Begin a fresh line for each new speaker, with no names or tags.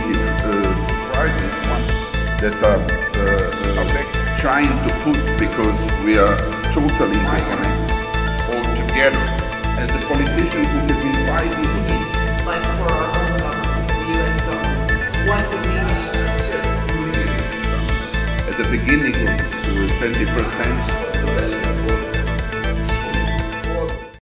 definitive crisis that are trying to put, because we are totally interconnected all together. As a politician who has been fighting
like for our own government, for the U.S. government, what the means.
At the beginning of the 20%,